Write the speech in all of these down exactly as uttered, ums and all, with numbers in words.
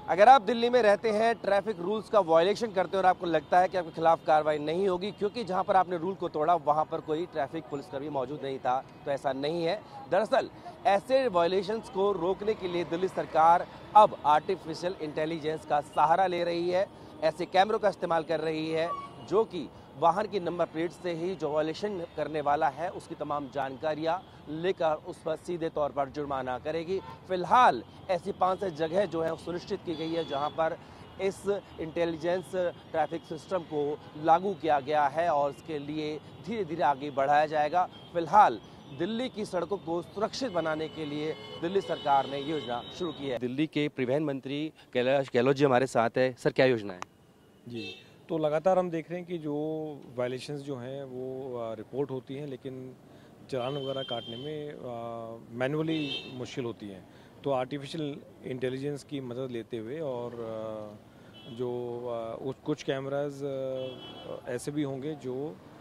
अगर आप दिल्ली में रहते हैं, ट्रैफिक रूल्स का वायलेशन करते हैं और आपको लगता है कि आपके खिलाफ कार्रवाई नहीं होगी क्योंकि जहां पर आपने रूल को तोड़ा वहां पर कोई ट्रैफिक पुलिसकर्मी मौजूद नहीं था, तो ऐसा नहीं है। दरअसल ऐसे वायलेशंस को रोकने के लिए दिल्ली सरकार अब आर्टिफिशियल इंटेलिजेंस का सहारा ले रही है। ऐसे कैमरों का इस्तेमाल कर रही है जो कि वाहन की नंबर प्लेट से ही जो वायलेशन करने वाला है उसकी तमाम जानकारियां लेकर उस पर सीधे तौर पर जुर्माना करेगी। फिलहाल ऐसी पांच छह जगह जो है सुनिश्चित की गई है जहां पर इस इंटेलिजेंस ट्रैफिक सिस्टम को लागू किया गया है और इसके लिए धीरे धीरे आगे बढ़ाया जाएगा। फिलहाल दिल्ली की सड़कों को सुरक्षित बनाने के लिए दिल्ली सरकार ने योजना शुरू की है। दिल्ली के परिवहन मंत्री कैलाश गहलोत जी हमारे साथ है। सर, क्या योजना है? जी, तो लगातार हम देख रहे हैं कि जो वायलेशंस जो हैं वो रिपोर्ट होती हैं, लेकिन चालान वगैरह काटने में मैनुअली मुश्किल होती हैं। तो आर्टिफिशियल इंटेलिजेंस की मदद लेते हुए और आ, जो आ, कुछ कैमराज ऐसे भी होंगे जो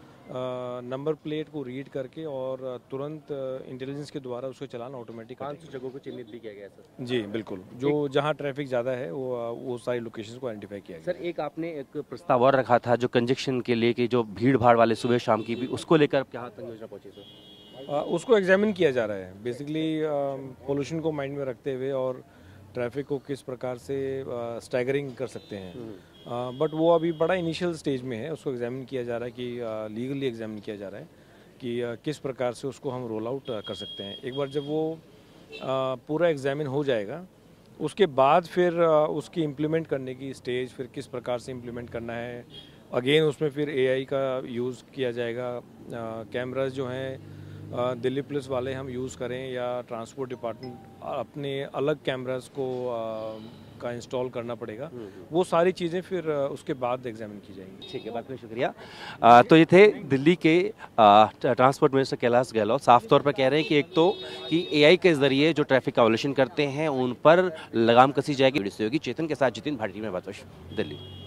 नंबर प्लेट को रीड करके और तुरंत इंटेलिजेंस के द्वारा उसके चालान ऑटोमेटिक पाँच सौ जगहों को चिन्हित भी किया गया है सर। जी बिल्कुल, जो जहां ट्रैफिक ज़्यादा है वो वो सारी लोकेशंस को आइडेंटिफाई किया गया। सर, एक आपने एक प्रस्ताव और रखा था जो कंजेक्शन के लिए कि जो भीड़ भाड़ वाले सुबह शाम की भी, उसको लेकर क्या तक योजना पहुंची सर? आ, उसको एग्जामिन किया जा रहा है बेसिकली पोल्यूशन को माइंड में रखते हुए और ट्रैफिक को किस प्रकार से स्टैगरिंग कर सकते हैं। बट वो अभी बड़ा इनिशियल स्टेज में है, उसको एग्जामिन किया जा रहा है कि लीगली एग्जामिन किया जा रहा है कि आ, किस प्रकार से उसको हम रोल आउट कर सकते हैं। एक बार जब वो आ, पूरा एग्जामिन हो जाएगा उसके बाद फिर आ, उसकी इम्प्लीमेंट करने की स्टेज, फिर किस प्रकार से इम्प्लीमेंट करना है, अगेन उसमें फिर एआई का यूज़ किया जाएगा। कैमराज जो हैं दिल्ली पुलिस वाले हम यूज़ करें या ट्रांसपोर्ट डिपार्टमेंट अपने अलग कैमरास को आ, का इंस्टॉल करना पड़ेगा, वो सारी चीज़ें फिर आ, उसके बाद एग्जामिन की जाएंगी। ठीक है, बात में शुक्रिया। आ, तो ये थे दिल्ली के ट्रांसपोर्ट मिनिस्टर कैलाश गहलोत। साफ तौर पर कह रहे हैं कि एक तो कि एआई के जरिए जो ट्रैफिक का वायलेशन करते हैं उन पर लगाम कसी जाएगी। चेतन के साथ जितिन भाटी में बात, दिल्ली।